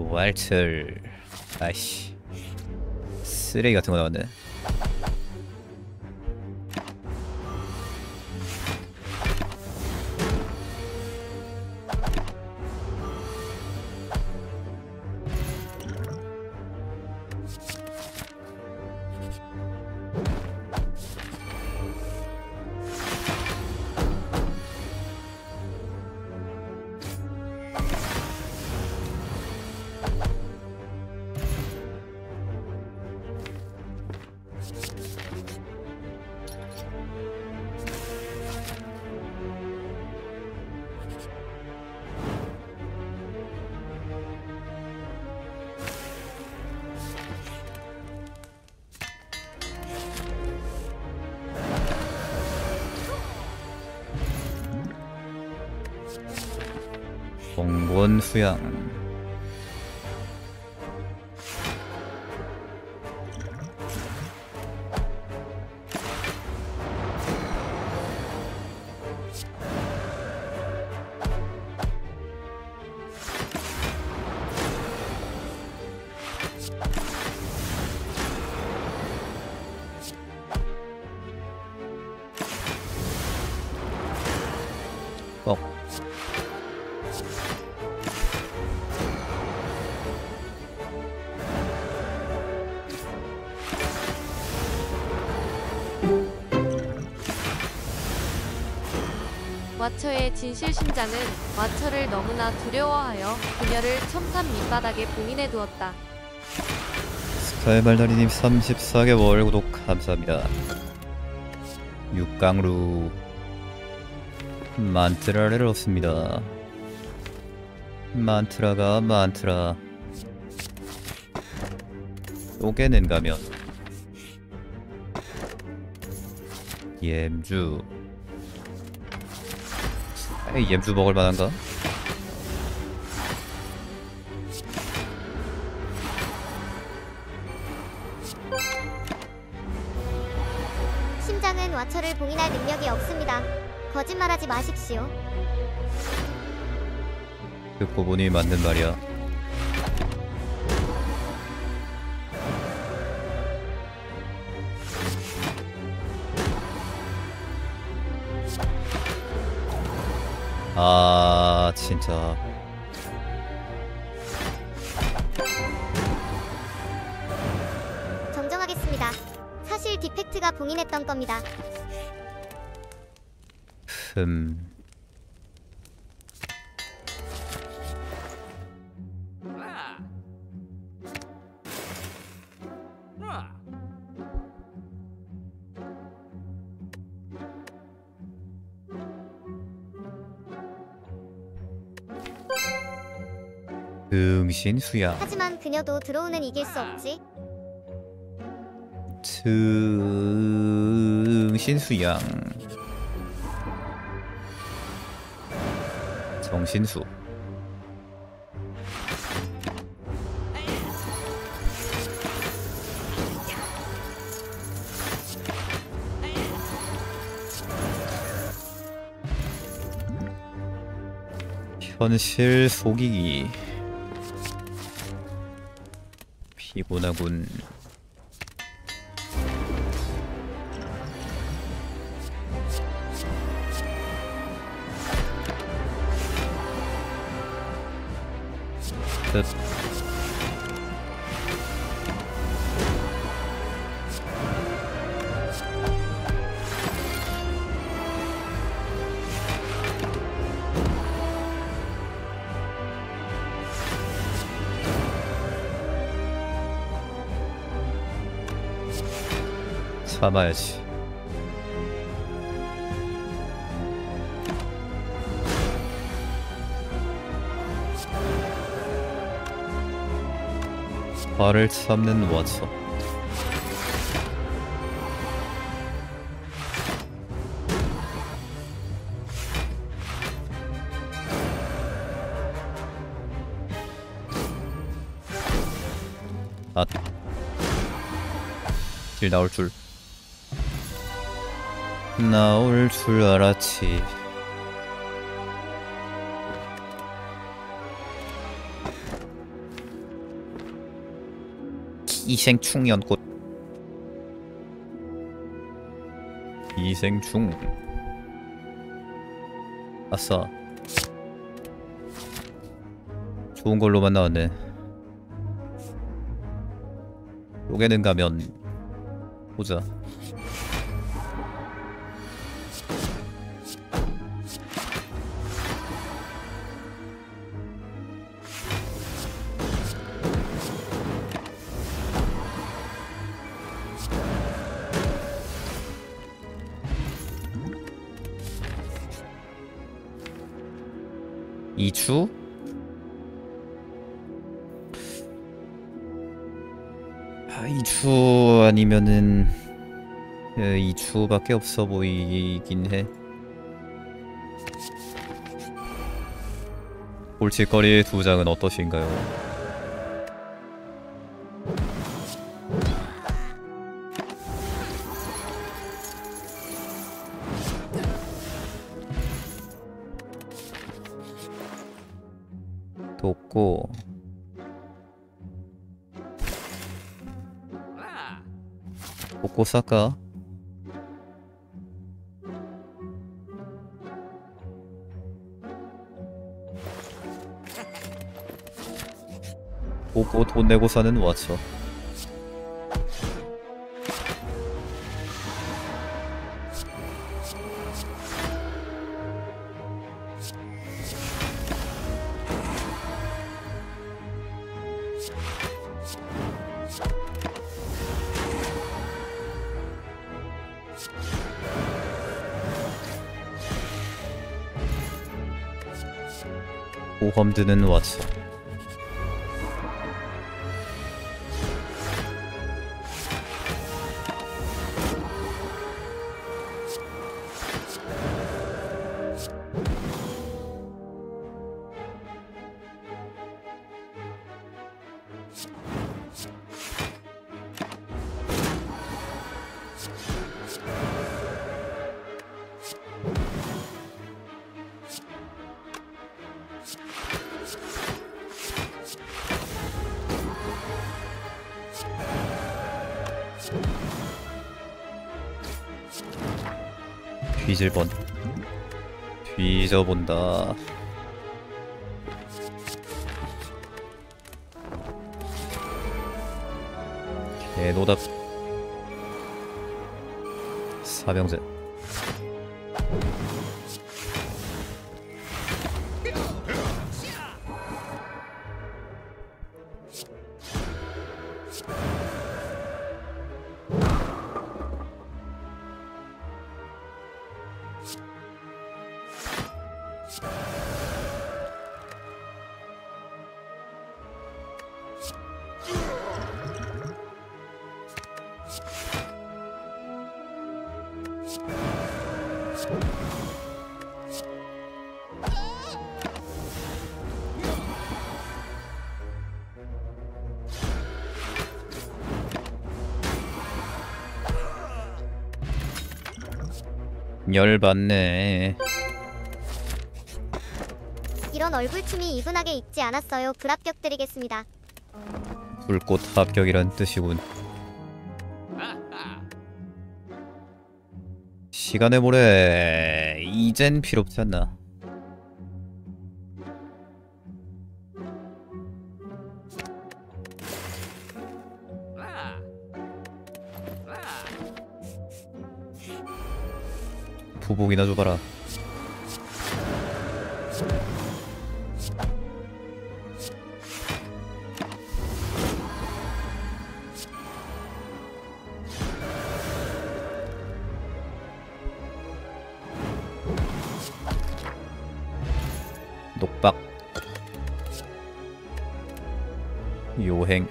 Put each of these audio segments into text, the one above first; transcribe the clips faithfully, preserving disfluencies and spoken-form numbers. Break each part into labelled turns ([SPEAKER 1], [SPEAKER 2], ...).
[SPEAKER 1] 부활철. 아이씨, 쓰레기 같은 거 나왔네. 공원 수양. 뻑.
[SPEAKER 2] 와처의 진실심장은 와처를 너무나 두려워하여 그녀를 첨탑 밑바닥에 봉인해 두었다.
[SPEAKER 1] 스카이발다리님 삼십사 개월 구독 감사합니다. 육강루 만트라를 얻습니다. 만트라가 만트라. 쪼개는 가면 옌주. 에이, 옌주 먹을 만한가?
[SPEAKER 3] 심장은 와처를 봉인할 능력이 없습니다. 거짓말하지 마십시오.
[SPEAKER 1] 듣고 보니 맞는 말이야. 아, 진짜.
[SPEAKER 3] 정정하겠습니다. 사실 디펙트가 봉인했던 겁니다.
[SPEAKER 1] 흠. 등신 수양.
[SPEAKER 3] 하지만 그녀도 들어오는 이길 수 없지.
[SPEAKER 1] 등신 수양. 정신수. 현실 속이기. 피곤하군. 끝. 참아야지. 화를 참는 와처. 아, 길 나올 줄 나올 줄 알았지. 이생충 연꽃. 이생충. 아싸. 좋은 걸로만 나왔네. 요게는 가면 보자. 이추? 아, 이추 아니면은 예, 이추밖에 없어 보이긴 해. 골칫거리 두 장은 어떠신가요? 돕고 돕고 쌀까? 돕고 돈 내고 사는 와쳐. 보험 드는 와쳐. 뒤질번. 뒤져본다. 개노답. 사병제. 열받네.
[SPEAKER 3] 이런 얼굴춤이 이분하게 입지 않았어요. 불합격 드리겠습니다.
[SPEAKER 1] 불꽃 합격이란 뜻이군. 시간의 모래. 이젠 필요 없지 않나. 부복이나 줘봐라. 녹박. 요행.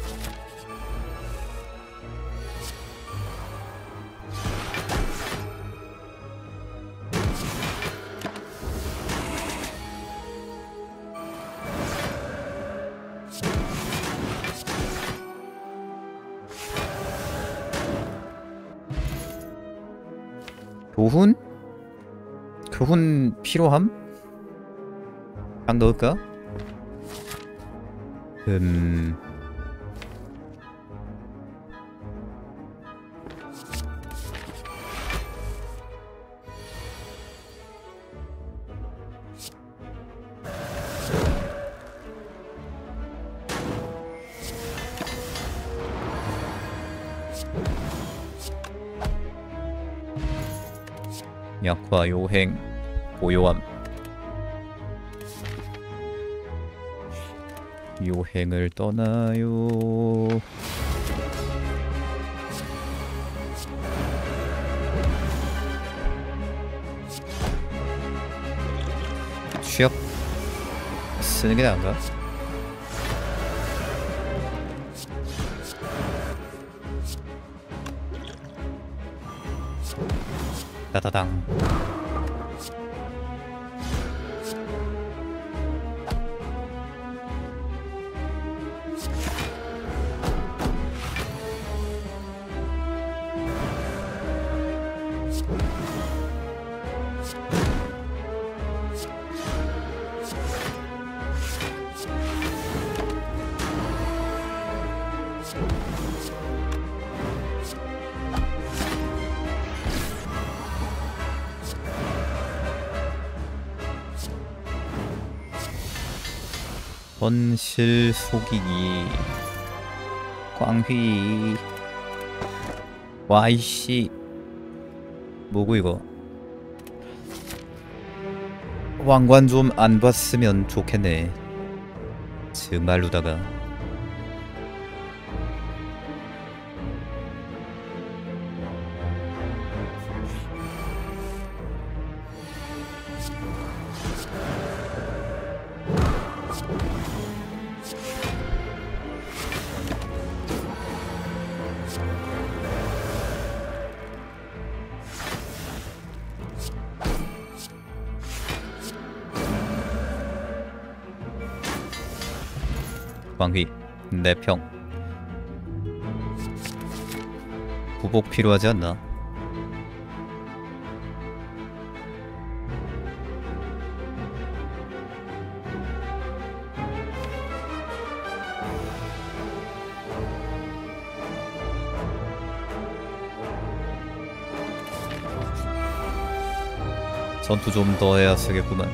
[SPEAKER 1] 교훈? 교훈 필요함? 딱 넣을까? 음... 약화 요행 고요함. 요행을 떠나요. 취업 쓰는 게 나은가? 따다당. 헌실 속이기. 광휘. 와이씨. 뭐고 이거? 왕관 좀 안 봤으면 좋겠네. 정말로다가. 광휘 내평. 부복 필요하지 않나? 전투 좀 더 해야 쓰겠구만.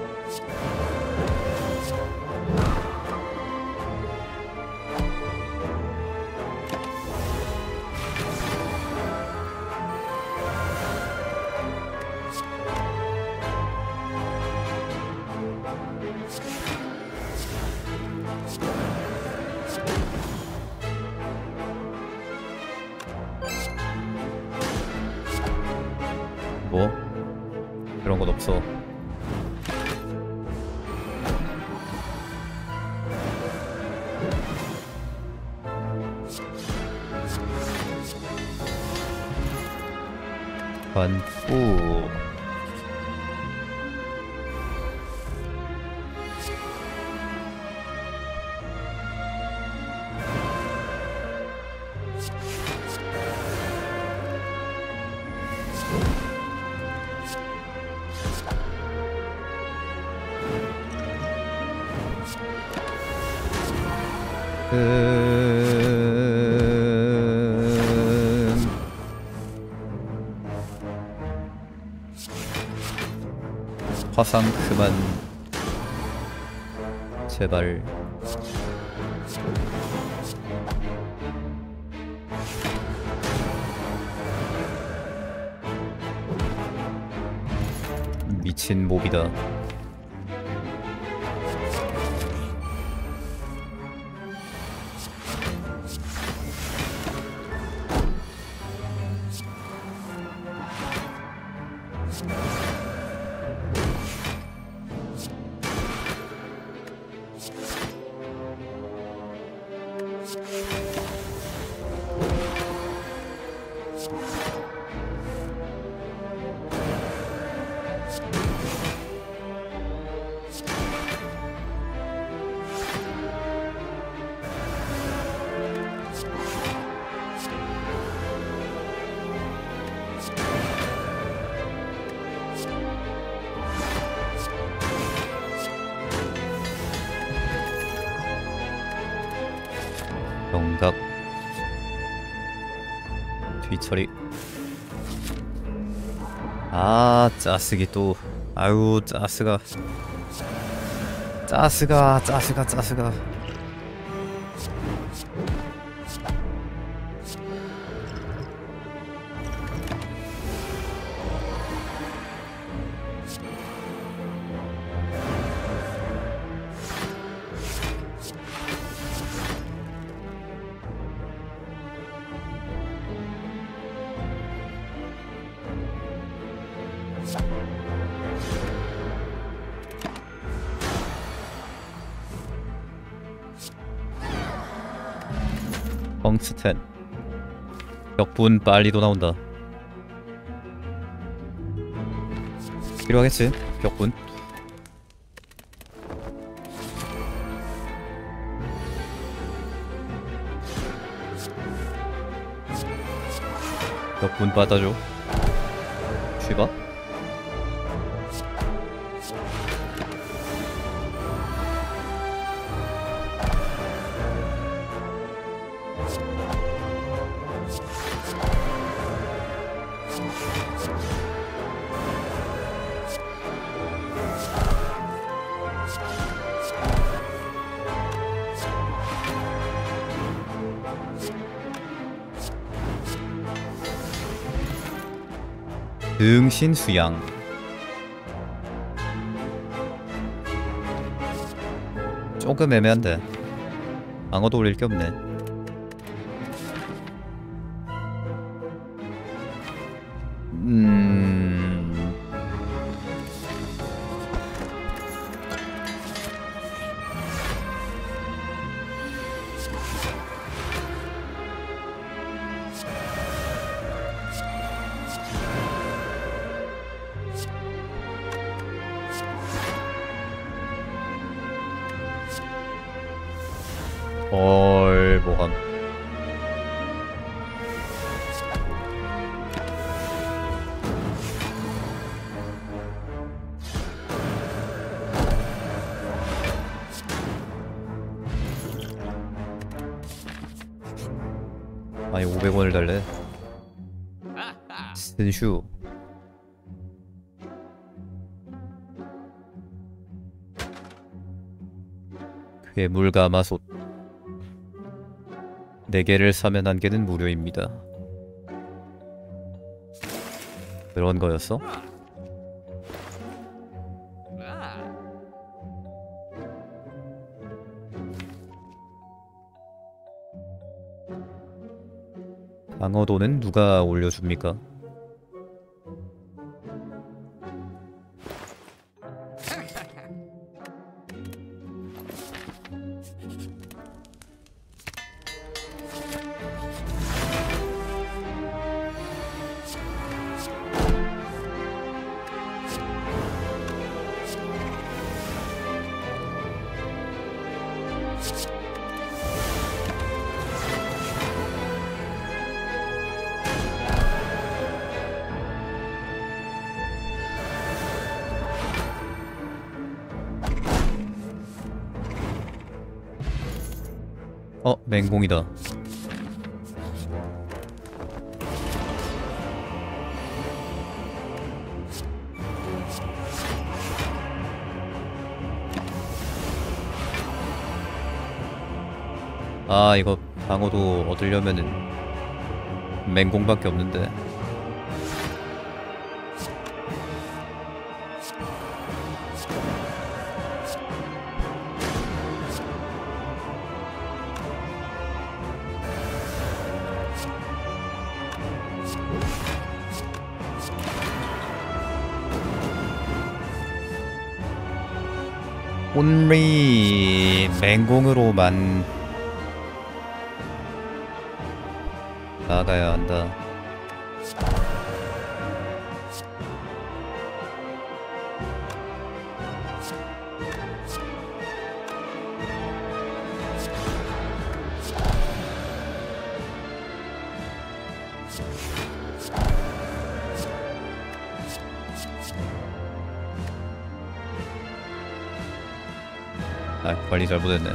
[SPEAKER 1] 뭐? 그런 건 없어. 관부. 음... 화상 그만. 제발. 미친 몹이다. 정답. 뒤처리. 아 짜스기 또. 아유 짜스가 짜스가 짜스가 짜스가 텅스텐. 격분 빨리도 나온다. 필요하겠지? 격분. 격분 받아줘. 쉬바? 등신 수양. 조금 애매한데 방어도 올릴 게 없네. 음... 헐 뭐함. 아니 오백 원을 달래. 스슈. 괴물 가마솥. 네 개를 사면 한 개는 무료입니다. 그런 거였어? 방어도는 누가 올려줍니까? 어, 맹공이다. 아, 이거 방어도 얻으려면은 맹공밖에 없는데. 온리 맹공으로만 나가야 한다. 아, 관리 잘못했네.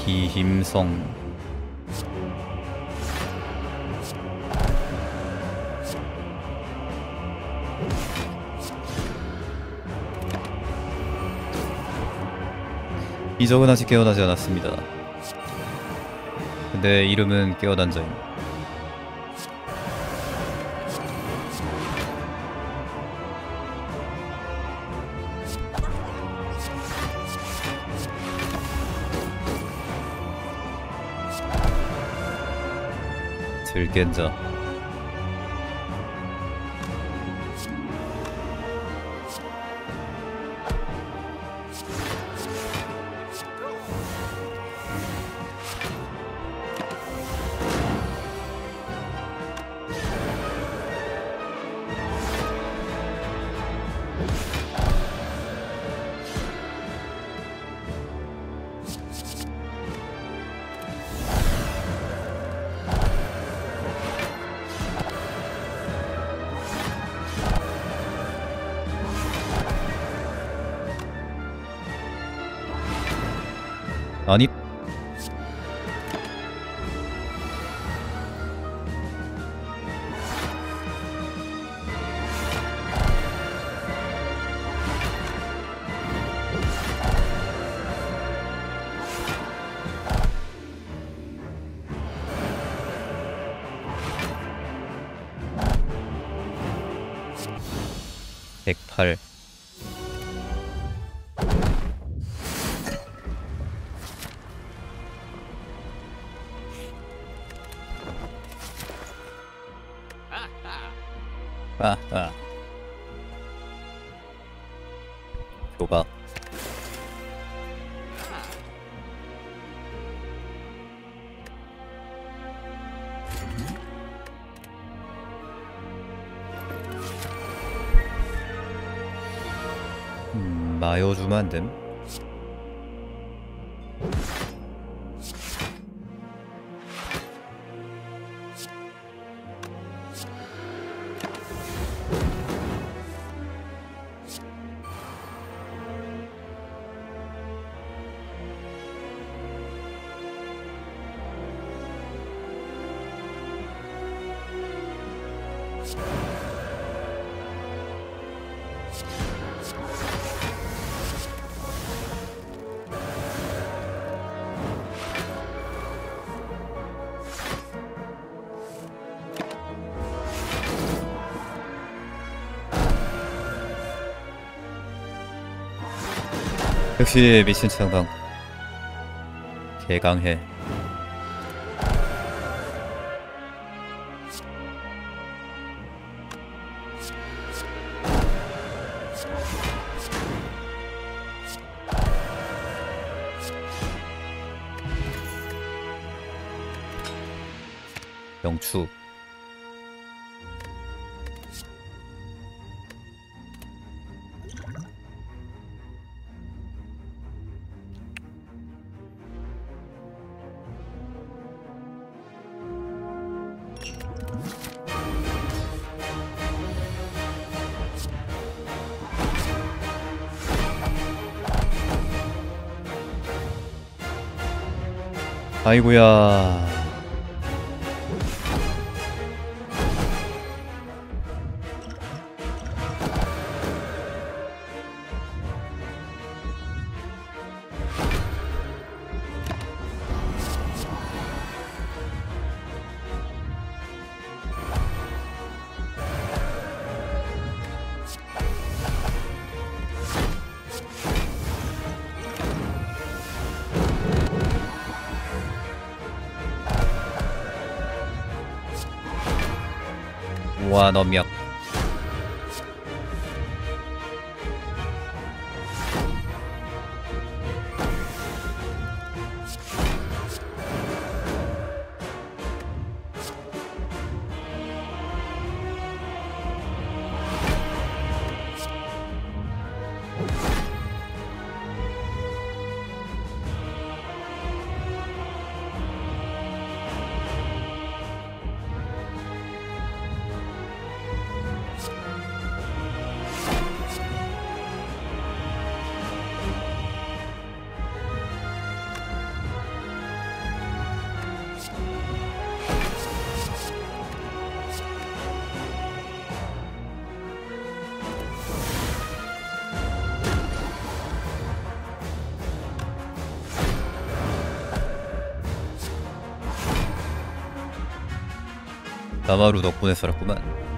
[SPEAKER 1] 비힘성. 이적은 아직 깨어나지 않았습니다. 근데 이름은 깨어난 자임. 들깬 자. 아니, 백팔. 아아. 좁아. 음, 마요 주면 안 됨? 역시 미친 창당 개강해. 영축. 아이고야. 와, 넘역. 가마루 덕분에 살았구만.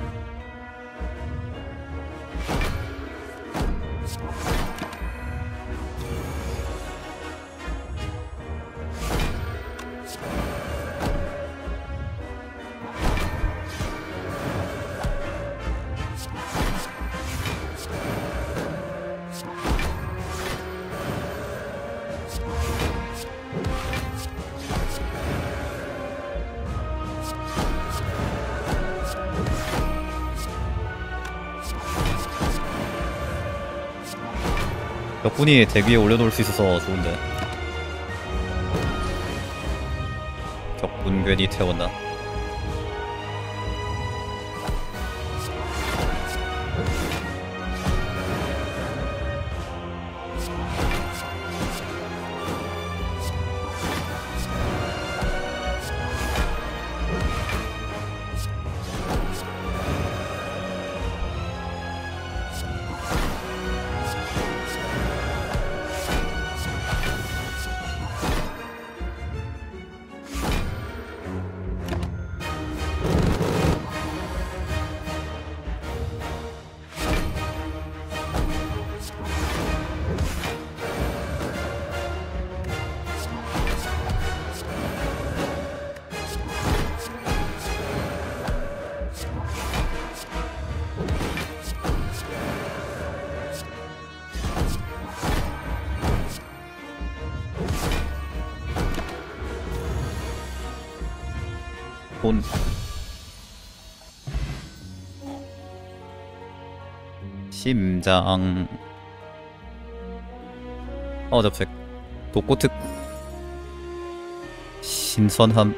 [SPEAKER 1] 덕분이 덱 위에 올려놓을 수 있어서 좋은데. 격분 괜히 태웠나. 돈. 심장. 어 잡색. 독고특. 신선함.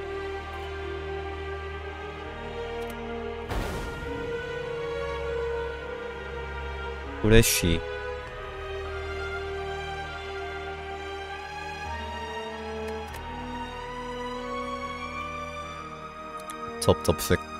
[SPEAKER 1] 프레쉬. 접접색.